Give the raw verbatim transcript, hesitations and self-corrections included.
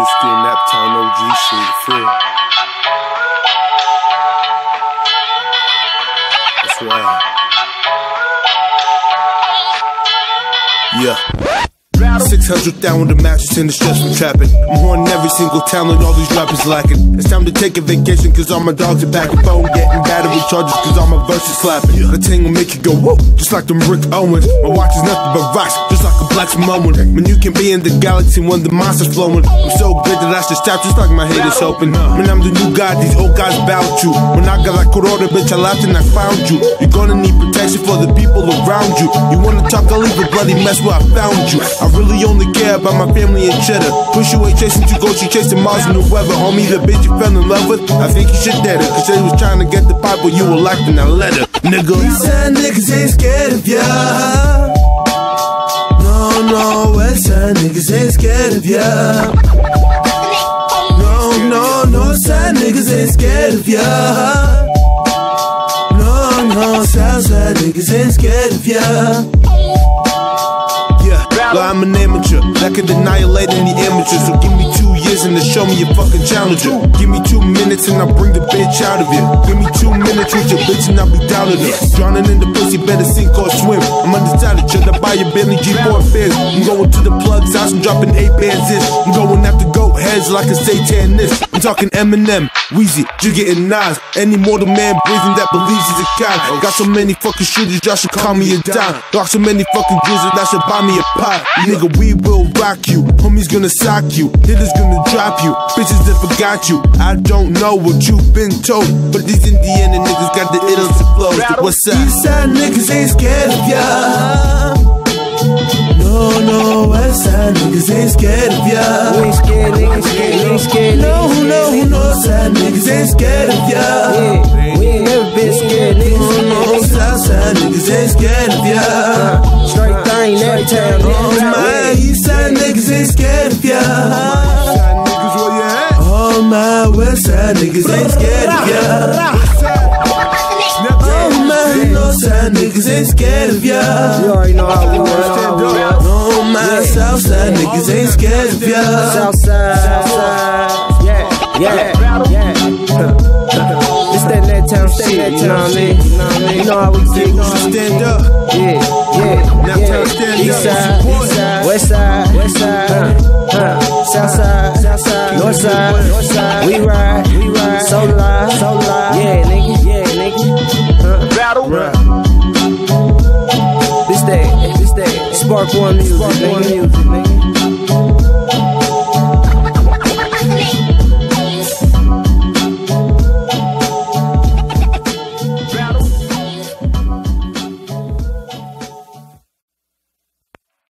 Whiskey and Naptown O G shit, feel. That's right. Yeah. six hundred down with the mattress and the stress from trapping. I'm haunting every single talent, all these rappers lacking. It's time to take a vacation, cause all my dogs are back and phone. Getting battery charges, cause all my verses slapping. The ting will make you go whoa, just like them Rick Owens. My watch is nothing but rocks, just like a black Samoan. When you can be in the galaxy when the monster's flowing. I'm so good that I should stop, just like my head is open. When I'm the new god, these old guys bow to. When I got like Corona, bitch, I laughed and I found you. You're gonna need protection for the people around you. You wanna talk, I'll leave a bloody mess where I found you. I really only care about my family and cheddar. Push you ain't chasing two goats, you chasing Mars and the weather. Homie, the bitch you fell in love with, I think you should dead her. Cause they was trying to get the pipe, but you were locked in that letter, nigga. Eastside niggas ain't scared of ya. No, no, Westside niggas ain't scared of ya. No, no, Northside niggas ain't scared of ya. No, no, Southside niggas ain't scared of ya. I'm an amateur, that could annihilate any amateur. So give me two years and to show me a fucking challenger. Give me two minutes and I'll bring the bitch out of here. Give me two minutes with your bitch and I'll be down with her. Drowning in the pussy, better sink or swim. I'm undecided, should I buy a Bentley G four Fizz? I'm going to the plug's house and dropping eight bands in. I'm going after goat heads like a satanist. I'm talking Eminem, Weezy, Jigga and Nas. Any mortal man breathing that believes he's a god. Got so many fucking shooters, y'all should call me a dime. Got so many fucking drizzles, that should buy me a pie. Nigga, we will rock you. Homies gonna sock you. Hitters gonna drop you. Bitches that forgot you. I don't know what you've been told, but these Indiana niggas got the iddles and flows. What's up? Eastside niggas ain't scared of ya. No, no, Westside niggas ain't scared of ya. We ain't scared, niggas scared, we ain't scared. No, no, Northside niggas ain't scared of ya. Yeah, we ain't never been scared, niggas. No, no, Southside niggas ain't scared of ya. Uh, straight thing, that town, oh my, Eastside niggas ain't scared of ya. Oh my, Westside niggas ain't scared of ya. Oh my, Northside niggas ain't scared of ya. You already know how we run. Oh my, Southside niggas ain't scared of ya. Southside, Southside, yeah, yeah, yeah. This that net town shit, you know what I mean? You know how we get, you know how we stand up. Yeah, yeah, yeah. Eastside, Eastside, Westside, Westside, uh, uh, Southside, Southside, Northside, Northside. We ride, we ride, so live, so live. Yeah, nigga, yeah, nigga. Uh, Battle rap. This that, this that, Spark One music, Spark One music, nigga.